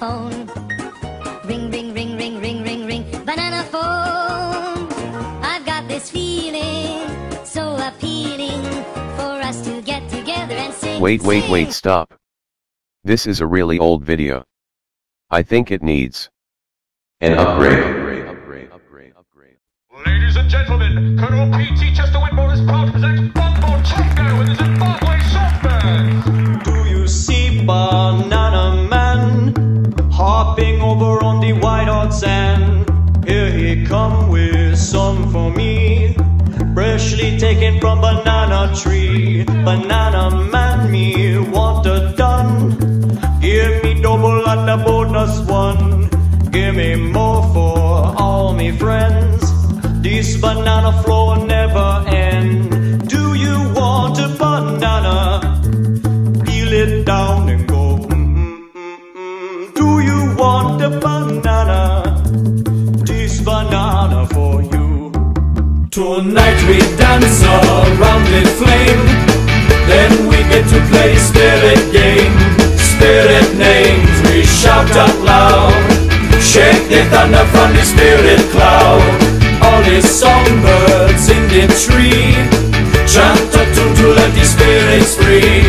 phone. Ring, ring, ring, ring, ring, ring, ring, banana phone. I've got this feeling so appealing for us to get together and sing. Wait, stop. This is a really old video. I think it needs an upgrade. Ladies and gentlemen, Colonel P.T. Chester Whitmore is proud to present Bumbo Chongo with the Zimbabwe Soft Band. Do you see Banana Man hopping over on the white hot sand? Here he come with some for me, freshly taken from banana tree. Banana Man, me want a done. Give me double at the bonus one. Give me more for all me friends. This banana flow never end. Do you want a banana? Peel it down and go. Do you want a banana? This banana for you. Tonight we dance around the flame. Then we get to play spirit game. Spirit names we shout out loud. Shake the thunder from the spirit cloud. All the songbirds in the tree chant a tune to let the spirits free.